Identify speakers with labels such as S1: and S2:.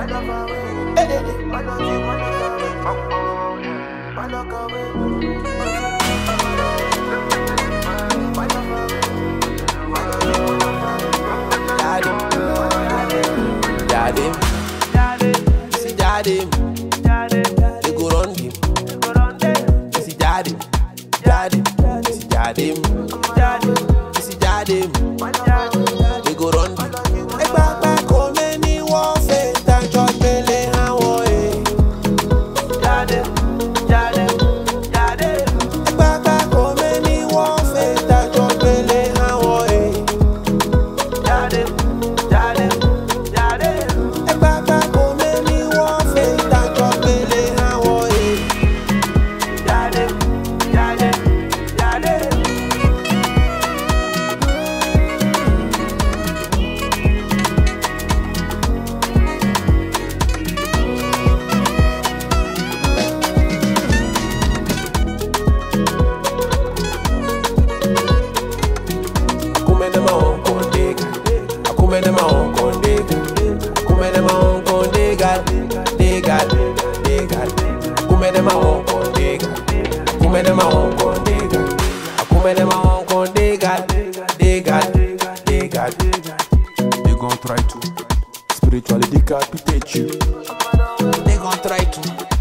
S1: Jaa Dem, see Jaa Dem, they go run them. See Jaa Dem, see Jaa Dem, see Jaa Dem, they go run them. Egba ko many won fe ta jo gbele awon Jaa Dem, egba ko many won fe ta jo gbele awon Jaa Dem.
S2: They gon' try to spiritually decapitate you.
S1: They gon' try to